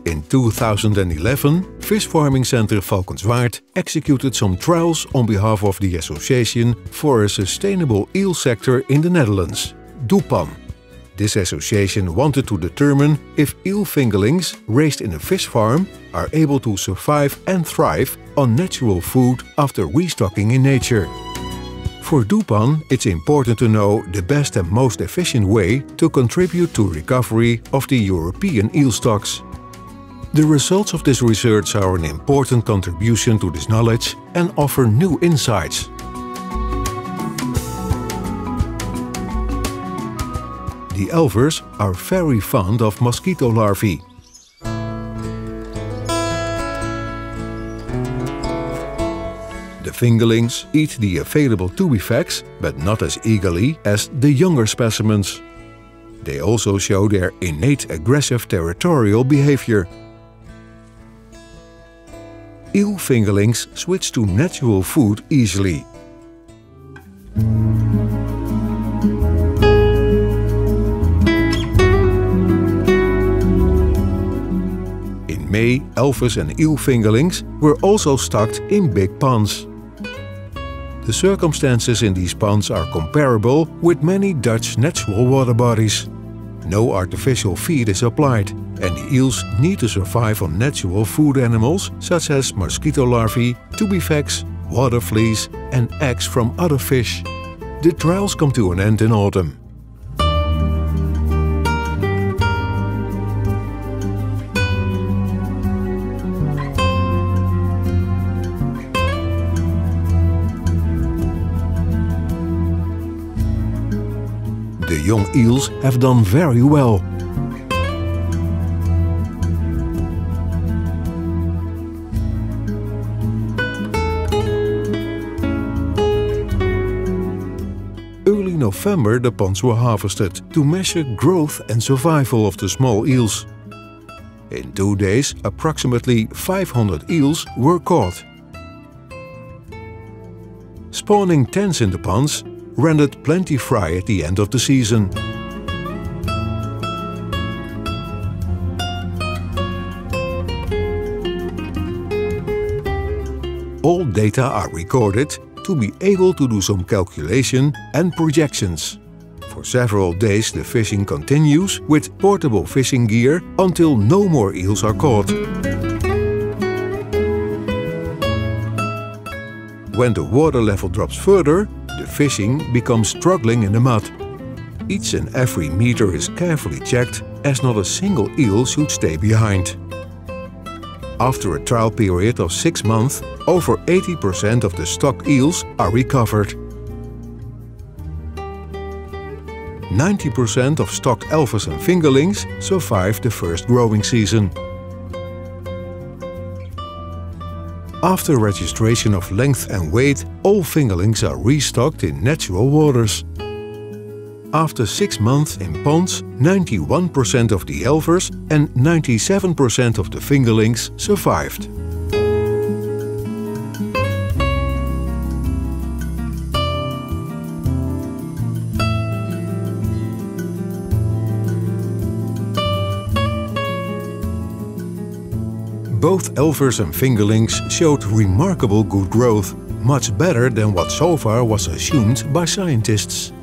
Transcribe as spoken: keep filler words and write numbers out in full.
In two thousand eleven, Fish Farming Center Valkenswaard executed some trials on behalf of the Association for a Sustainable Eel Sector in the Netherlands, DOEPAN. This association wanted to determine if eel fingerlings raised in a fish farm are able to survive and thrive on natural food after restocking in nature. For DOEPAN, it's important to know the best and most efficient way to contribute to recovery of the European eel stocks. The results of this research are an important contribution to this knowledge and offer new insights. The elvers are very fond of mosquito larvae. The fingerlings eat the available tubifex, but not as eagerly as the younger specimens. They also show their innate aggressive territorial behavior. Eel fingerlings switch to natural food easily. In May, elvers and eel fingerlings were also stocked in big ponds. The circumstances in these ponds are comparable with many Dutch natural water bodies. No artificial feed is applied, and the eels need to survive on natural food animals such as mosquito larvae, tubifex, water fleas and eggs from other fish. The trials come to an end in autumn. The young eels have done very well. Early November the ponds were harvested to measure growth and survival of the small eels. In two days, approximately five hundred eels were caught. Spawning tens in the ponds rendered plenty fry at the end of the season. All data are recorded to be able to do some calculation and projections. For several days the fishing continues with portable fishing gear until no more eels are caught. When the water level drops further, the fishing becomes struggling in the mud. Each and every meter is carefully checked, as not a single eel should stay behind. After a trial period of six months, over eighty percent of the stock eels are recovered. ninety percent of stock elvers and fingerlings survived the first growing season. After registration of length and weight, all fingerlings are restocked in natural waters. After six months in ponds, ninety-one percent of the elvers and ninety-seven percent of the fingerlings survived. Both elvers and fingerlings showed remarkable good growth, much better than what so far was assumed by scientists.